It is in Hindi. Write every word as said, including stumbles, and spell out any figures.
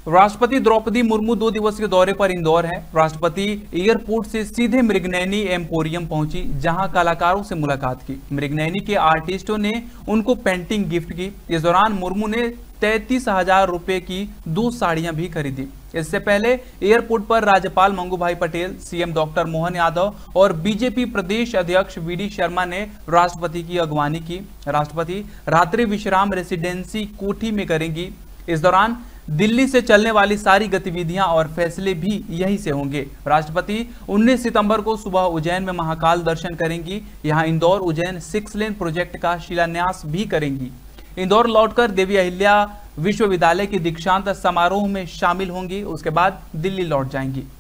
राष्ट्रपति द्रौपदी मुर्मू दो दिवसीय दौरे पर इंदौर है। राष्ट्रपति एयरपोर्ट से सीधे मृगनयनी एम्पोरियम पहुंची, जहां कलाकारों से मुलाकात की। मृगनयनी के आर्टिस्टों ने उनको पेंटिंग गिफ्ट की। इस दौरान मुर्मू ने तैंतीस हजार रुपए की दो साड़ियां भी खरीदी। इससे पहले एयरपोर्ट पर राज्यपाल मंगू भाई पटेल, सीएम डॉक्टर मोहन यादव और बीजेपी प्रदेश अध्यक्ष वीडी शर्मा ने राष्ट्रपति की अगवानी की। राष्ट्रपति रात्रि विश्राम रेसिडेंसी कोठी में करेंगी। इस दौरान दिल्ली से चलने वाली सारी गतिविधियां और फैसले भी यहीं से होंगे। राष्ट्रपति उन्नीस सितंबर को सुबह उज्जैन में महाकाल दर्शन करेंगी। यहां Indore Ujjain six lane project का शिलान्यास भी करेंगी। इंदौर लौटकर देवी अहिल्या विश्वविद्यालय के दीक्षांत समारोह में शामिल होंगी। उसके बाद दिल्ली लौट जाएंगी।